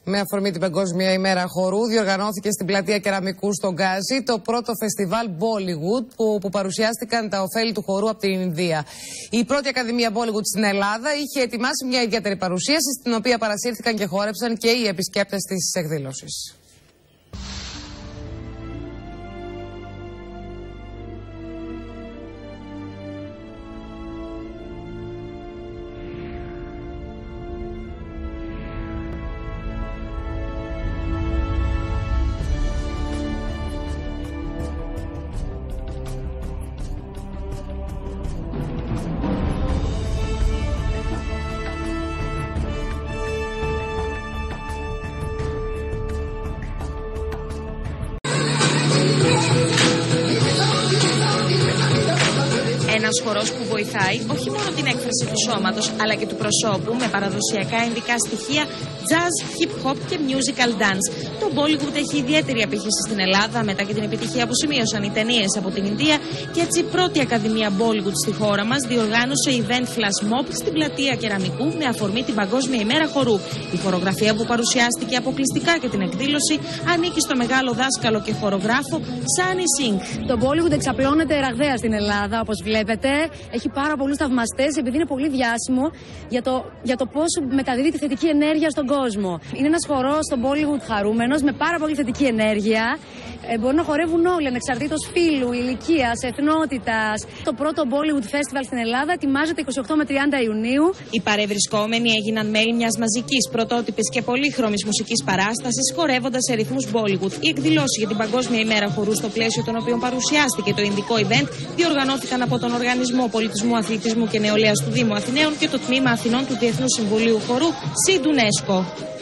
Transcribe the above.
Με αφορμή την Παγκόσμια ημέρα χορού, διοργανώθηκε στην πλατεία Κεραμικού στον Γκάζι το πρώτο φεστιβάλ Bollywood που παρουσιάστηκαν τα ωφέλη του χορού από την Ινδία. Η πρώτη Ακαδημία Bollywood στην Ελλάδα είχε ετοιμάσει μια ιδιαίτερη παρουσίαση, στην οποία παρασύρθηκαν και χόρεψαν και οι επισκέπτες της εκδήλωσης. Ένας χορός που βοηθάει όχι μόνο την έκφραση του σώματος αλλά και του προσώπου με παραδοσιακά ινδικά στοιχεία, jazz, hip hop και musical dance. Το Bollywood έχει ιδιαίτερη απήχηση στην Ελλάδα μετά και την επιτυχία που σημείωσαν οι ταινίες από την Ινδία, και έτσι η πρώτη Ακαδημία Bollywood στη χώρα μας διοργάνωσε event flash mob στην πλατεία Κεραμικού με αφορμή την Παγκόσμια ημέρα χορού. Η χορογραφία που παρουσιάστηκε αποκλειστικά και την εκδήλωση ανήκει στο μεγάλο δάσκαλο και χορογράφο Sunny Singh. Το Bollywood εξαπλώνεται ραγδαία στην Ελλάδα, όπως βλέπετε. Έχει πάρα πολλούς θαυμαστές, επειδή είναι πολύ διάσημο για το πώς μεταδίδει τη θετική ενέργεια στον κόσμο. Είναι ένας χορός στο Bollywood χαρούμενος, με πάρα πολύ θετική ενέργεια. Μπορούν να χορεύουν όλοι, ανεξαρτήτως φύλου, ηλικίας, εθνότητας. Το πρώτο Bollywood Festival στην Ελλάδα ετοιμάζεται 28 με 30 Ιουνίου. Οι παρευρισκόμενοι έγιναν μέλη μιας μαζικής, πρωτότυπης και πολύχρωμης μουσικής παράστασης, χορεύοντας σε ρυθμούς Bollywood. Οι εκδηλώσεις για την Παγκόσμια ημέρα χορού, στο πλαίσιο των οποίων παρουσιάστηκε το ινδικό event, διοργανώθηκαν από τον Οργανισμό Πολιτισμού, Αθλητισμού και Νεολαίας του Δήμου Αθηναίων και το Τμήμα Αθηνών του Διεθνούς Συμβουλίου Χορού, ΣΥΝΤΟυνΕΣΚΟ.